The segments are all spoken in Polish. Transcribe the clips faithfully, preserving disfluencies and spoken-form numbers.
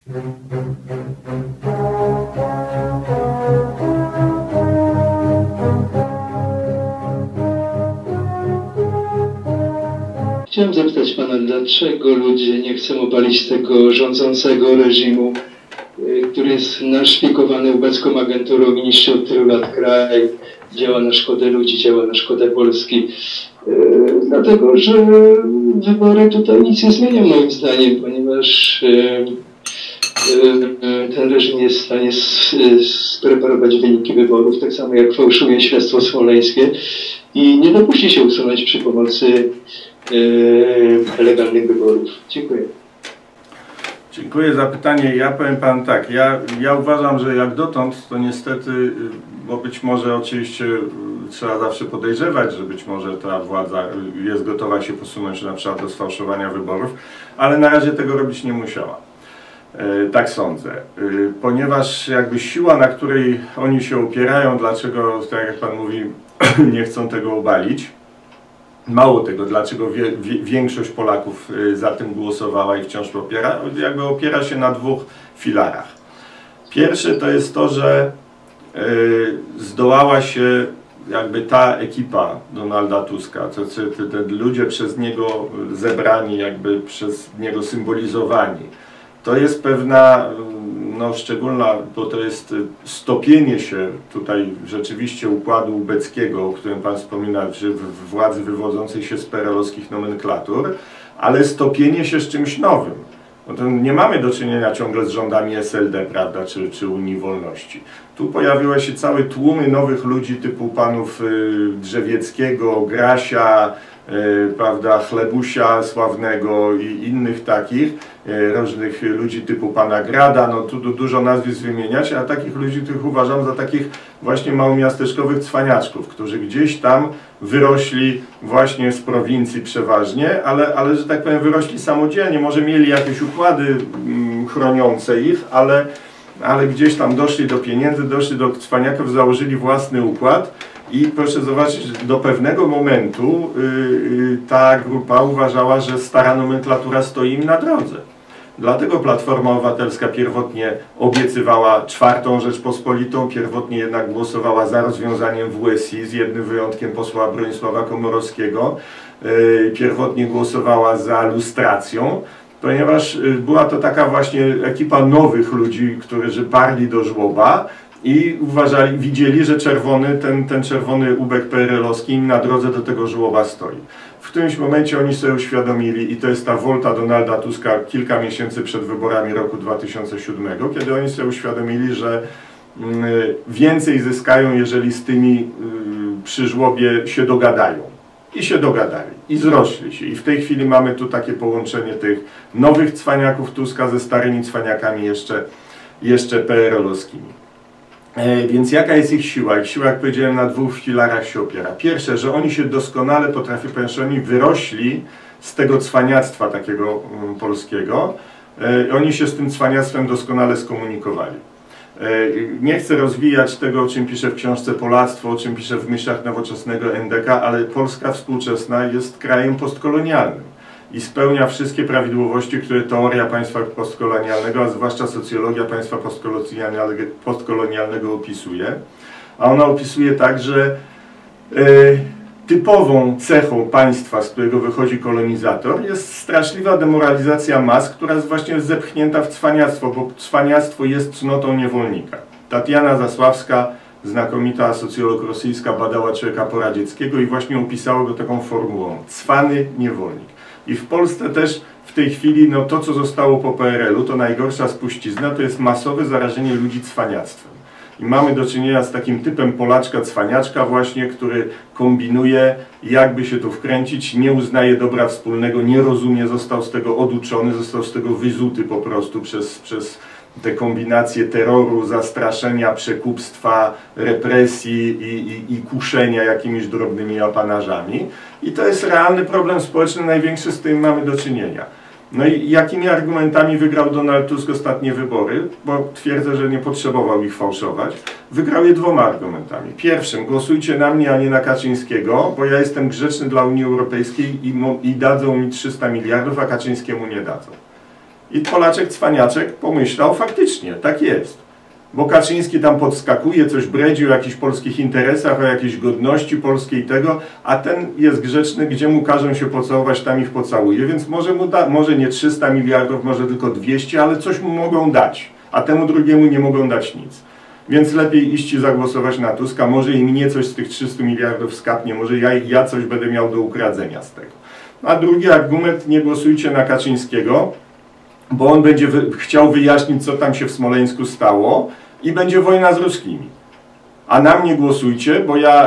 Chciałem zapytać pana, dlaczego ludzie nie chcą obalić tego rządzącego reżimu, który jest naszpikowany ubecką agenturą i niszczy od tylu lat kraj, działa na szkodę ludzi, działa na szkodę Polski. Yy, dlatego, że wybory tutaj nic nie zmienią moim zdaniem, ponieważ yy, yy, ten reżim jest w stanie spreparować wyniki wyborów, tak samo jak fałszuje śledztwo smoleńskie i nie dopuści się usunąć przy pomocy yy, legalnych wyborów. Dziękuję. Dziękuję za pytanie. Ja powiem pan tak, ja, ja uważam, że jak dotąd to niestety, bo być może oczywiście trzeba zawsze podejrzewać, że być może ta władza jest gotowa się posunąć na przykład do sfałszowania wyborów, ale na razie tego robić nie musiała. E, tak sądzę. E, ponieważ jakby siła, na której oni się opierają, dlaczego, tak jak pan mówi, nie chcą tego obalić, mało tego, dlaczego wie, wie, większość Polaków za tym głosowała i wciąż popiera, jakby opiera się na dwóch filarach. Pierwszy to jest to, że y, zdołała się jakby ta ekipa Donalda Tuska, to, te, te ludzie przez niego zebrani, jakby przez niego symbolizowani. To jest pewna, no szczególna, bo to jest stopienie się tutaj rzeczywiście układu ubeckiego, o którym pan wspomina, czy władzy wywodzącej się z perelowskich nomenklatur, ale stopienie się z czymś nowym. No to nie mamy do czynienia ciągle z rządami S L D, prawda, czy, czy Unii Wolności. Tu pojawiły się całe tłumy nowych ludzi typu panów Drzewieckiego, Grasia, prawda, Chlebusia sławnego i innych takich, różnych ludzi typu pana Grada, no tu dużo nazwisk wymieniać, a takich ludzi, których uważam za takich właśnie małomiasteczkowych cwaniaczków, którzy gdzieś tam wyrośli właśnie z prowincji przeważnie, ale, ale że tak powiem wyrośli samodzielnie, może mieli jakieś układy mm, chroniące ich, ale, ale gdzieś tam doszli do pieniędzy, doszli do cwaniaków, założyli własny układ. I proszę zobaczyć, że do pewnego momentu yy, ta grupa uważała, że stara nomenklatura stoi im na drodze. Dlatego Platforma Obywatelska pierwotnie obiecywała czwartą Rzeczpospolitą, pierwotnie jednak głosowała za rozwiązaniem W S I, z jednym wyjątkiem posła Bronisława Komorowskiego, yy, pierwotnie głosowała za lustracją, ponieważ yy, była to taka właśnie ekipa nowych ludzi, którzy parli do żłoba, i uważali, widzieli, że czerwony, ten, ten czerwony ubek P R L-owski im na drodze do tego żłoba stoi. W którymś momencie oni sobie uświadomili, i to jest ta wolta Donalda Tuska kilka miesięcy przed wyborami roku dwa tysiące siódmego, kiedy oni sobie uświadomili, że y, więcej zyskają, jeżeli z tymi y, przy żłobie się dogadają. I się dogadali, i zrośli się. I w tej chwili mamy tu takie połączenie tych nowych cwaniaków Tuska ze starymi cwaniakami jeszcze, jeszcze P R L-owskimi. E, więc jaka jest ich siła? Ich siła, jak powiedziałem, na dwóch filarach się opiera. Pierwsze, że oni się doskonale potrafią, ponieważ oni wyrośli z tego cwaniactwa takiego um, polskiego, e, oni się z tym cwaniactwem doskonale skomunikowali. E, nie chcę rozwijać tego, o czym piszę w książce Polactwo, o czym piszę w myślach nowoczesnego N D K, ale Polska współczesna jest krajem postkolonialnym i spełnia wszystkie prawidłowości, które teoria państwa postkolonialnego, a zwłaszcza socjologia państwa postkolonialnego opisuje. A ona opisuje tak, że e, typową cechą państwa, z którego wychodzi kolonizator, jest straszliwa demoralizacja mas, która jest właśnie zepchnięta w cwaniactwo, bo cwaniactwo jest cnotą niewolnika. Tatiana Zasławska, znakomita socjolog rosyjska, badała człowieka poradzieckiego i właśnie opisała go taką formułą: cwany niewolnik. I w Polsce też w tej chwili, no to co zostało po P R L-u, to najgorsza spuścizna, to jest masowe zarażenie ludzi cwaniactwem. I mamy do czynienia z takim typem Polaczka cwaniaczka właśnie, który kombinuje, jakby się tu wkręcić, nie uznaje dobra wspólnego, nie rozumie, został z tego oduczony, został z tego wyzuty po prostu przez, przez te kombinacje terroru, zastraszenia, przekupstwa, represji i, i, i kuszenia jakimiś drobnymi apanażami. I to jest realny problem społeczny, największy, z tym mamy do czynienia. No i jakimi argumentami wygrał Donald Tusk ostatnie wybory? Bo twierdzę, że nie potrzebował ich fałszować. Wygrał je dwoma argumentami. Pierwszym: głosujcie na mnie, a nie na Kaczyńskiego, bo ja jestem grzeczny dla Unii Europejskiej i, i dadzą mi trzysta miliardów, a Kaczyńskiemu nie dadzą. I Polaczek cwaniaczek pomyślał, faktycznie, tak jest. Bo Kaczyński tam podskakuje, coś bredzi o jakichś polskich interesach, o jakiejś godności polskiej tego, a ten jest grzeczny, gdzie mu każą się pocałować, tam ich pocałuje, więc może mu da, może nie trzysta miliardów, może tylko dwieście, ale coś mu mogą dać, a temu drugiemu nie mogą dać nic. Więc lepiej iść i zagłosować na Tuska, może i mnie coś z tych trzystu miliardów skapnie, może ja, ja coś będę miał do ukradzenia z tego. A drugi argument, nie głosujcie na Kaczyńskiego, bo on będzie wy, chciał wyjaśnić, co tam się w Smoleńsku stało i będzie wojna z ruskimi. A na mnie głosujcie, bo ja,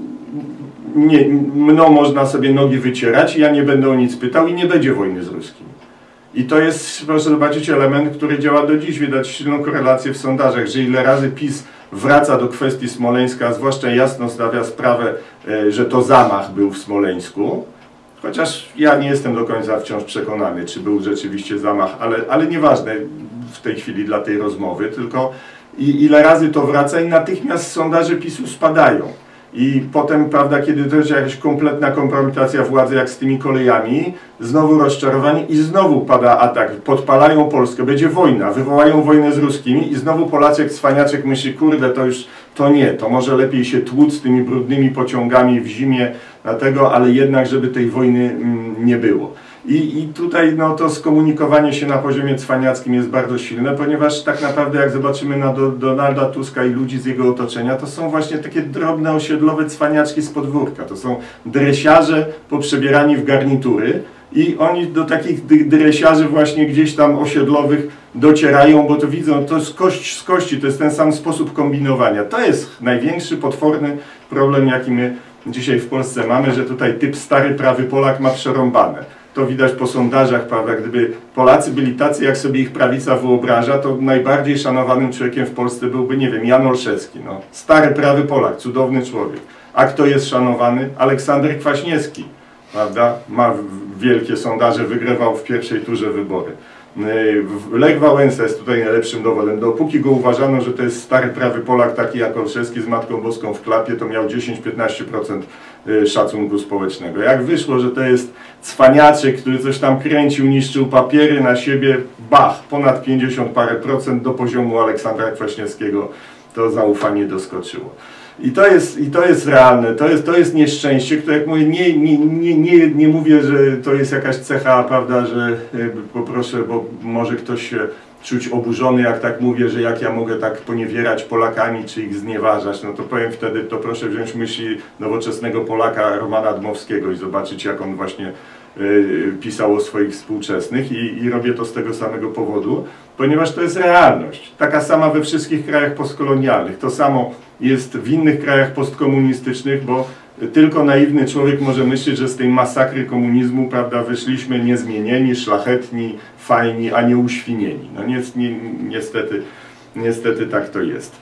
nie, mną można sobie nogi wycierać i ja nie będę o nic pytał i nie będzie wojny z ruskimi. I to jest, proszę zobaczyć, element, który działa do dziś. Widać silną korelację w sondażach, że ile razy PiS wraca do kwestii Smoleńska, a zwłaszcza jasno stawia sprawę, że to zamach był w Smoleńsku, chociaż ja nie jestem do końca wciąż przekonany, czy był rzeczywiście zamach, ale, ale nieważne w tej chwili dla tej rozmowy, tylko i ile razy to wraca i natychmiast sondaże PiSu spadają. I potem, prawda, kiedy to jest jakaś kompletna kompromitacja władzy, jak z tymi kolejami, znowu rozczarowanie i znowu pada atak, podpalają Polskę, będzie wojna, wywołają wojnę z ruskimi i znowu Polaczek, cwaniaczek myśli, kurde, to już, to nie, to może lepiej się tłuc z tymi brudnymi pociągami w zimie, dlatego, ale jednak, żeby tej wojny mm, nie było. I, I tutaj no, to skomunikowanie się na poziomie cwaniackim jest bardzo silne, ponieważ tak naprawdę jak zobaczymy na do, Donalda Tuska i ludzi z jego otoczenia, to są właśnie takie drobne osiedlowe cwaniaczki z podwórka. To są dresiarze poprzebierani w garnitury i oni do takich dresiarzy właśnie gdzieś tam osiedlowych docierają, bo to widzą, to jest kość z kości, to jest ten sam sposób kombinowania. To jest największy, potworny problem, jaki my dzisiaj w Polsce mamy, że tutaj typ stary, prawy Polak ma przerąbane. To widać po sondażach, prawda? Gdyby Polacy byli tacy, jak sobie ich prawica wyobraża, to najbardziej szanowanym człowiekiem w Polsce byłby, nie wiem, Jan Olszewski. No. Stary, prawy Polak, cudowny człowiek. A kto jest szanowany? Aleksander Kwaśniewski, prawda? Ma wielkie sondaże, wygrywał w pierwszej turze wybory. Lech Wałęsa jest tutaj najlepszym dowodem. Dopóki go uważano, że to jest stary, prawy Polak, taki jak Olszewski z Matką Boską w klapie, to miał dziesięć do piętnastu procent szacunku społecznego. Jak wyszło, że to jest cwaniaczek, który coś tam kręcił, niszczył papiery na siebie, bach, ponad pięćdziesiąt parę procent do poziomu Aleksandra Kwaśniewskiego, to zaufanie doskoczyło. I to jest, i to jest realne, to jest, to jest nieszczęście, które jak mówię, nie, nie, nie, nie, nie mówię, że to jest jakaś cecha, prawda, że poproszę, bo może ktoś się czuć oburzony, jak tak mówię, że jak ja mogę tak poniewierać Polakami, czy ich znieważać, no to powiem wtedy, to proszę wziąć myśli nowoczesnego Polaka Romana Dmowskiego i zobaczyć, jak on właśnie y, pisał o swoich współczesnych i, i robię to z tego samego powodu, ponieważ to jest realność. Taka sama we wszystkich krajach postkolonialnych, to samo jest w innych krajach postkomunistycznych, bo tylko naiwny człowiek może myśleć, że z tej masakry komunizmu, prawda, wyszliśmy niezmienieni, szlachetni, fajni, a nie uświnieni. No ni ni niestety, niestety tak to jest.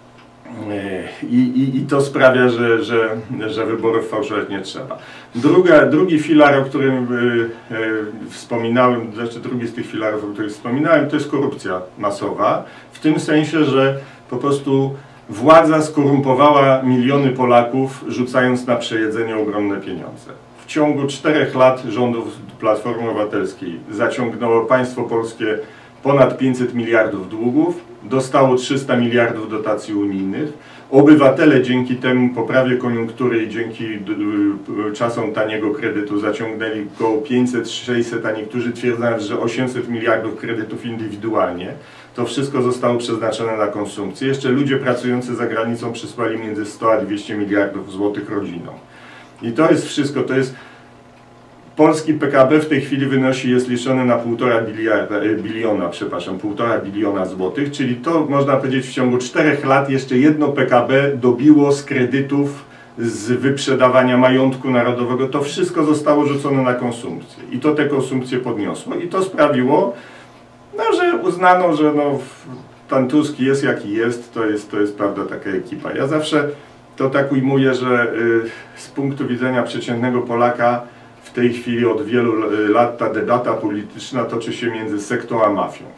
I, i, i to sprawia, że, że, że wyborów fałszować nie trzeba. Druga, drugi filar, o którym y, y, wspominałem, znaczy drugi z tych filarów, o których wspominałem, to jest korupcja masowa. W tym sensie, że po prostu władza skorumpowała miliony Polaków, rzucając na przejedzenie ogromne pieniądze. W ciągu czterech lat rządów Platformy Obywatelskiej zaciągnęło państwo polskie ponad pięćset miliardów długów, dostało trzysta miliardów dotacji unijnych. Obywatele dzięki temu poprawie koniunktury i dzięki czasom taniego kredytu zaciągnęli około pięćset sześćset, a niektórzy twierdzą, że osiemset miliardów kredytów indywidualnie. To wszystko zostało przeznaczone na konsumpcję. Jeszcze ludzie pracujący za granicą przysłali między sto a dwieście miliardów złotych rodzinom. I to jest wszystko, to jest... Polski P K B w tej chwili wynosi, jest liczony na półtora biliarda, biliona, przepraszam, półtora biliona złotych, czyli to można powiedzieć w ciągu czterech lat jeszcze jedno P K B dobiło z kredytów, z wyprzedawania majątku narodowego, to wszystko zostało rzucone na konsumpcję i to tę konsumpcję podniosło i to sprawiło, no, że uznano, że no, pan Tusk jest jaki jest, to jest, to jest prawda taka ekipa. Ja zawsze to tak ujmuję, że y, z punktu widzenia przeciętnego Polaka w tej chwili od wielu lat ta debata polityczna toczy się między sektą a mafią.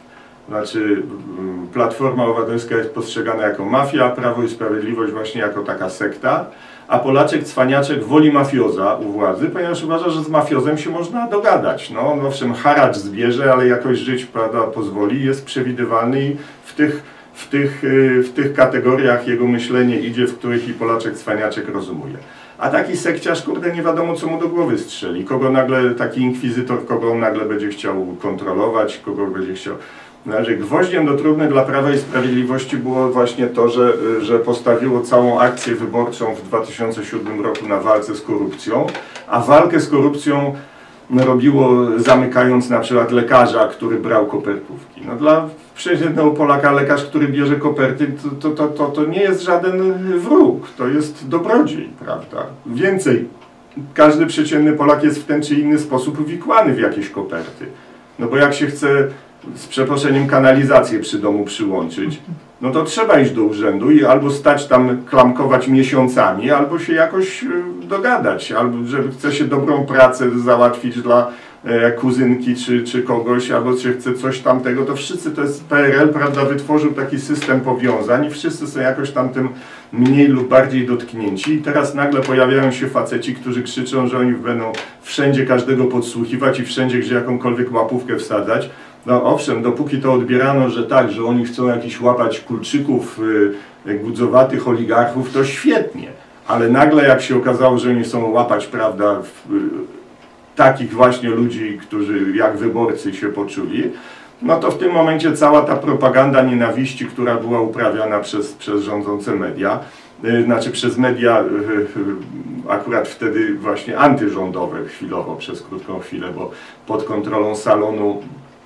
Znaczy Platforma Obywatelska jest postrzegana jako mafia, Prawo i Sprawiedliwość właśnie jako taka sekta, a Polaczek cwaniaczek woli mafioza u władzy, ponieważ uważa, że z mafiozem się można dogadać. No, on owszem haracz zbierze, ale jakoś żyć, prawda, pozwoli, jest przewidywalny i w tych, w tych, w tych kategoriach jego myślenie idzie, w których i Polaczek cwaniaczek rozumuje. A taki sekciarz, kurde, nie wiadomo co mu do głowy strzeli, kogo nagle, taki inkwizytor, kogo on nagle będzie chciał kontrolować, kogo będzie chciał... Znaczy, gwoździem do trumny dla Prawa i Sprawiedliwości było właśnie to, że, że postawiło całą akcję wyborczą w dwa tysiące siódmym roku na walce z korupcją, a walkę z korupcją robiło zamykając na przykład lekarza, który brał kopertówki. No dla przeciętnego Polaka lekarz, który bierze koperty, to, to, to, to nie jest żaden wróg, to jest dobrodziej, prawda? Więcej, każdy przeciętny Polak jest w ten czy inny sposób wikłany w jakieś koperty. No bo jak się chce z przeproszeniem kanalizację przy domu przyłączyć, no to trzeba iść do urzędu i albo stać tam klamkować miesiącami, albo się jakoś dogadać, albo że chce się dobrą pracę załatwić dla e, kuzynki czy, czy kogoś, albo się chce coś tamtego, to wszyscy, to jest P R L, prawda, wytworzył taki system powiązań i wszyscy są jakoś tam tym mniej lub bardziej dotknięci i teraz nagle pojawiają się faceci, którzy krzyczą, że oni będą wszędzie każdego podsłuchiwać i wszędzie, gdzie jakąkolwiek łapówkę wsadzać. No owszem, dopóki to odbierano, że tak, że oni chcą jakiś łapać kulczyków, yy, gudzowatych oligarchów, to świetnie. Ale nagle jak się okazało, że oni są łapać, prawda, w, yy, takich właśnie ludzi, którzy jak wyborcy się poczuli, no to w tym momencie cała ta propaganda nienawiści, która była uprawiana przez, przez rządzące media, yy, znaczy przez media yy, yy, akurat wtedy właśnie antyrządowe chwilowo, przez krótką chwilę, bo pod kontrolą salonu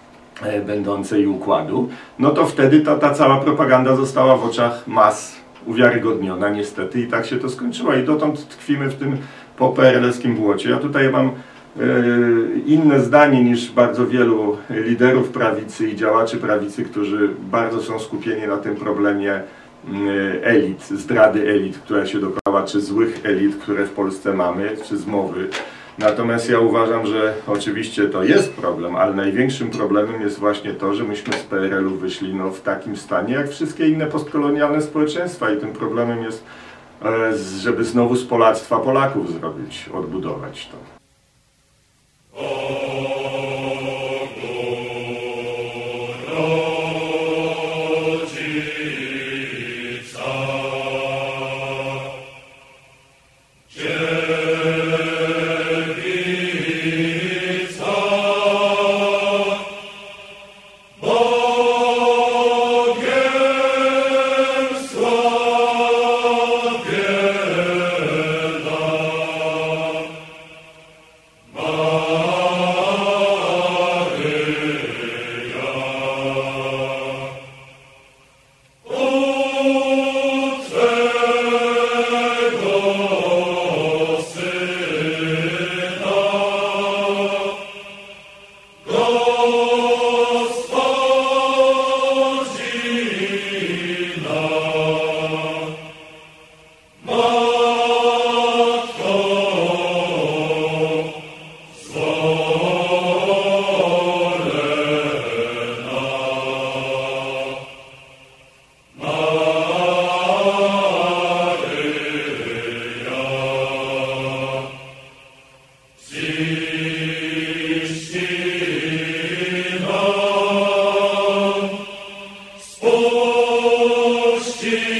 będącej układu, no to wtedy ta, ta cała propaganda została w oczach mas uwiarygodniona niestety i tak się to skończyło i dotąd tkwimy w tym po P R L-owskim błocie. Ja tutaj mam e, inne zdanie niż bardzo wielu liderów prawicy i działaczy prawicy, którzy bardzo są skupieni na tym problemie e, elit, zdrady elit, która się dokonała, czy złych elit, które w Polsce mamy, czy zmowy. Natomiast ja uważam, że oczywiście to jest problem, ale największym problemem jest właśnie to, że myśmy z P R L-u wyszli no, w takim stanie jak wszystkie inne postkolonialne społeczeństwa i tym problemem jest, żeby znowu z Polactwa Polaków zrobić, odbudować to. Puści